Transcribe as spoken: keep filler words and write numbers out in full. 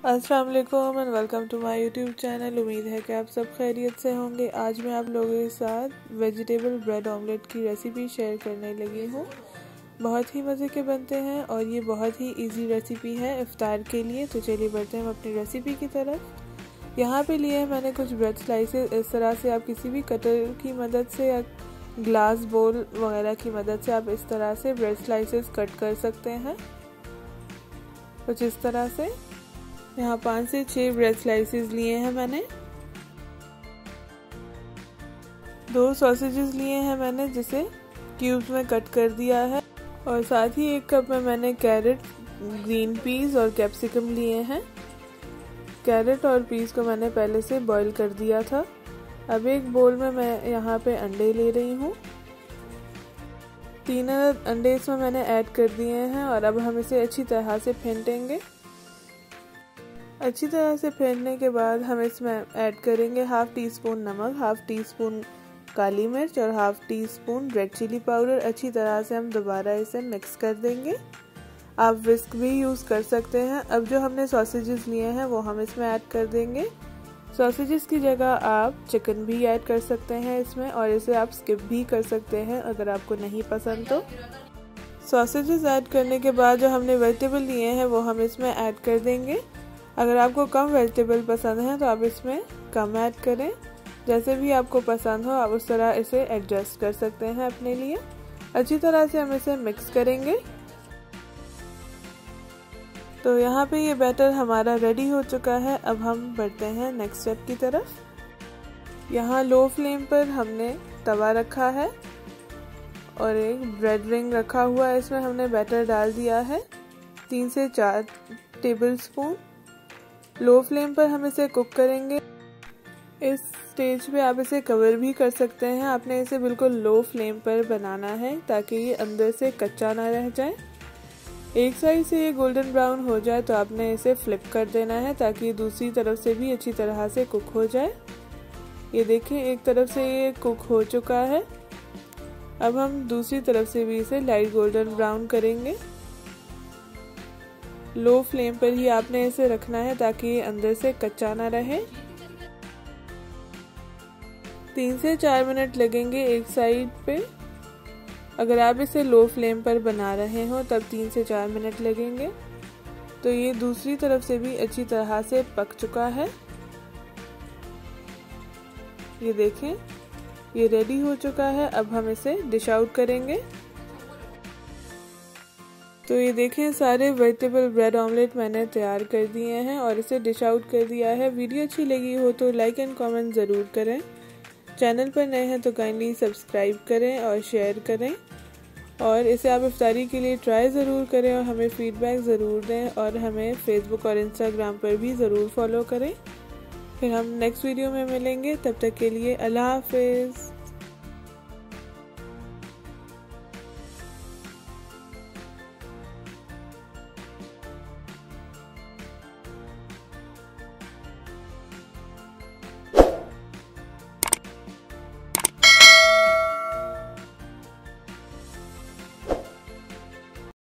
अस्सलाम वालेकुम and welcome to my YouTube channel. उम्मीद है कि आप सब खैरियत से होंगे। आज मैं आप लोगों के साथ वेजिटेबल ब्रेड ऑमलेट की रेसिपी शेयर करने लगी हूँ। बहुत ही मज़े के बनते हैं और ये बहुत ही इजी रेसिपी है इफ्तार के लिए। तो चलिए बढ़ते हैं हम अपनी रेसिपी की तरफ। यहाँ पे लिए हैं मैंने कुछ ब्रेड स्लाइसेस। इस तरह से आप किसी भी कटर की मदद से या ग्लास बोल वगैरह की मदद से आप इस तरह से ब्रेड स्लाइसेस कट कर सकते हैं। कुछ इस तरह से यहाँ पाँच से छः ब्रेड स्लाइसेस लिए हैं मैंने। दो सॉसेजेस लिए हैं मैंने जिसे क्यूब्स में कट कर दिया है। और साथ ही एक कप में मैंने कैरेट, ग्रीन पीस और कैप्सिकम लिए हैं। कैरेट और पीस को मैंने पहले से बॉईल कर दिया था। अब एक बोल में मैं यहाँ पे अंडे ले रही हूँ। तीन अंडे इसमें मैंने ऐड कर दिए हैं और अब हम इसे अच्छी तरह से फेंटेंगे। अच्छी तरह से फेंटने के बाद हम इसमें ऐड करेंगे हाफ टी स्पून नमक, हाफ टी स्पून काली मिर्च और half teaspoon red chilli powder. अच्छी तरह से हम दोबारा इसे मिक्स कर देंगे। आप विस्क भी यूज़ कर सकते हैं। अब जो हमने सॉसेजेस लिए हैं वो हम इसमें ऐड कर देंगे। सॉसेजेस की जगह आप चिकन भी ऐड कर सकते हैं इसमें, और इसे आप स्किप भी कर सकते हैं अगर आपको नहीं पसंद तो। सॉसेजेस ऐड करने के बाद जो हमने वेजिटेबल लिए हैं वो हम इसमें ऐड कर देंगे। अगर आपको कम वेजिटेबल पसंद है तो आप इसमें कम ऐड करें। जैसे भी आपको पसंद हो आप उस तरह इसे एडजस्ट कर सकते हैं अपने लिए। अच्छी तरह से हम इसे मिक्स करेंगे। तो यहाँ पे ये बैटर हमारा रेडी हो चुका है। अब हम बढ़ते हैं नेक्स्ट स्टेप की तरफ। यहाँ लो फ्लेम पर हमने तवा रखा है और एक ब्रेड रिंग रखा हुआ है। इसमें हमने बैटर डाल दिया है तीन से चार टेबल स्पून। लो फ्लेम पर हम इसे कुक करेंगे। इस स्टेज पे आप इसे कवर भी कर सकते हैं। आपने इसे बिल्कुल लो फ्लेम पर बनाना है ताकि ये अंदर से कच्चा ना रह जाए। एक साइड से ये गोल्डन ब्राउन हो जाए तो आपने इसे फ्लिप कर देना है ताकि दूसरी तरफ से भी अच्छी तरह से कुक हो जाए। ये देखिए एक तरफ से ये कुक हो चुका है। अब हम दूसरी तरफ से भी इसे लाइट गोल्डन ब्राउन करेंगे। लो फ्लेम पर ही आपने इसे रखना है ताकि ये अंदर से कच्चा ना रहे। तीन से चार मिनट लगेंगे एक साइड पे। अगर आप इसे लो फ्लेम पर बना रहे हो तब तीन से चार मिनट लगेंगे। तो ये दूसरी तरफ से भी अच्छी तरह से पक चुका है। ये देखें ये रेडी हो चुका है। अब हम इसे डिश आउट करेंगे। तो ये देखें सारे वेजिटेबल ब्रेड ऑमलेट मैंने तैयार कर दिए हैं और इसे डिश आउट कर दिया है। वीडियो अच्छी लगी हो तो लाइक एंड कमेंट ज़रूर करें। चैनल पर नए हैं तो काइंडली सब्सक्राइब करें और शेयर करें। और इसे आप इफ्तारी के लिए ट्राई ज़रूर करें और हमें फीडबैक ज़रूर दें। और हमें फेसबुक और इंस्टाग्राम पर भी ज़रूर फॉलो करें। फिर हम नेक्स्ट वीडियो में मिलेंगे। तब तक के लिए अल्लाह हाफिज़।